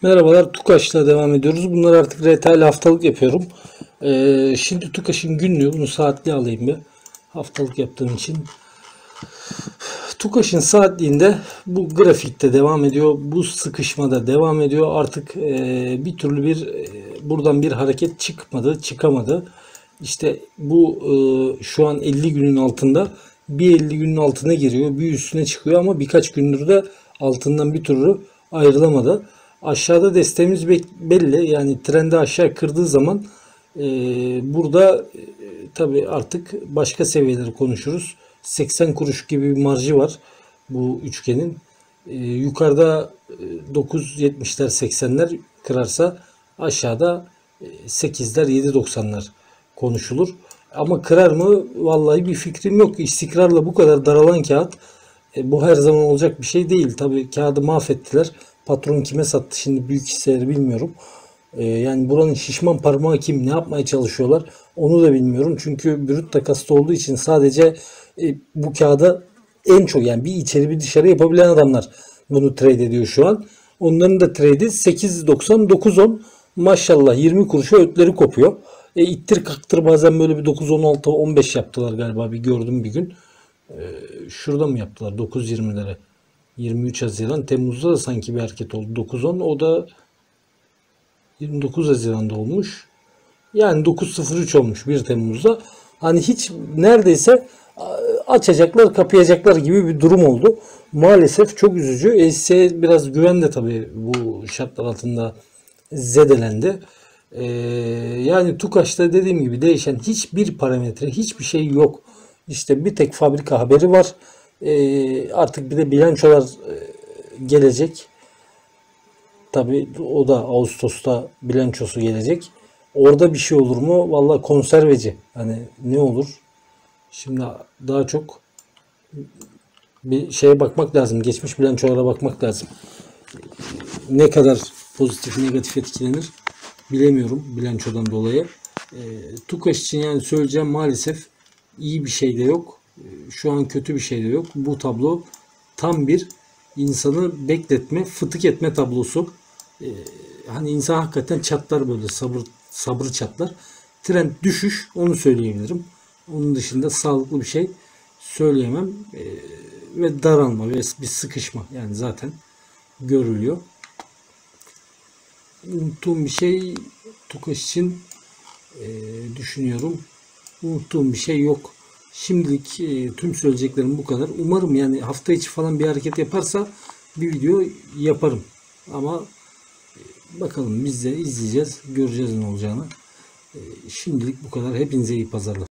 Merhabalar, TUKAŞ'la devam ediyoruz. Bunları artık retail haftalık yapıyorum. Şimdi TUKAŞ'ın günlüğü, bunu saatli alayım bir. Haftalık yaptığım için. TUKAŞ'ın saatliğinde bu grafikte devam ediyor. Bu sıkışmada devam ediyor. Artık bir türlü buradan bir hareket çıkamadı. İşte bu şu an 50 günün altında. Bir 50 günün altına giriyor, bir üstüne çıkıyor ama birkaç gündür de altından bir türlü ayrılamadı. Aşağıda desteğimiz belli. Yani trendi aşağı kırdığı zaman burada tabii artık başka seviyeleri konuşuruz. 80 kuruş gibi bir marjı var bu üçgenin. Yukarıda 9.70'ler 80'ler kırarsa aşağıda 8'ler 7.90'lar konuşulur. Ama kırar mı? Vallahi bir fikrim yok. İstikrarla bu kadar daralan kağıt bu her zaman olacak bir şey değil. Tabii kağıdı mahvettiler. Patron kime sattı şimdi büyük hisseleri bilmiyorum. Yani buranın şişman parmağı kim? Ne yapmaya çalışıyorlar? Onu da bilmiyorum. Çünkü brüt takaslı olduğu için sadece bu kağıda en çok yani bir içeri bir dışarı yapabilen adamlar bunu trade ediyor şu an. Onların da trade'i 8.90 9.10 maşallah 20 kuruşa ötleri kopuyor. İttir kaktır bazen böyle bir 9.16 15 yaptılar galiba bir gördüm bir gün. Şurada mı yaptılar 9.20'lere? 23 Haziran Temmuz'da da sanki bir hareket oldu 9.10 o da 29 Haziran'da olmuş. Yani 9.03 olmuş 1 Temmuz'da. Hani hiç neredeyse açacaklar kapayacaklar gibi bir durum oldu. Maalesef çok üzücü. Hisse'ye biraz güven de tabii bu şartlar altında zedelendi. Yani TUKAŞ'ta dediğim gibi değişen hiçbir parametre, hiçbir şey yok. İşte bir tek fabrika haberi var. Artık bir de bilançolar gelecek. Tabii o da Ağustos'ta bilançosu gelecek. Orada bir şey olur mu? Vallahi konserveci. Hani ne olur? Şimdi daha çok bir şeye bakmak lazım. Geçmiş bilançolara bakmak lazım. Ne kadar pozitif negatif etkilenir bilemiyorum bilançodan dolayı. TUKAŞ için yani söyleyeceğim maalesef iyi bir şey de yok. Şu an kötü bir şey de yok. Bu tablo tam bir insanı bekletme, fıtık etme tablosu. Hani insan hakikaten çatlar böyle sabrı çatlar. Trend düşüş onu söyleyebilirim. Onun dışında sağlıklı bir şey söyleyemem. Ve daralma ve bir sıkışma yani zaten görülüyor. Unuttuğum bir şey TUKAŞ için düşünüyorum. Unuttuğum bir şey yok. Şimdilik tüm söyleyeceklerim bu kadar. Umarım yani hafta içi falan bir hareket yaparsa bir video yaparım. Ama bakalım biz de izleyeceğiz. Göreceğiz ne olacağını. Şimdilik bu kadar. Hepinize iyi pazarlar.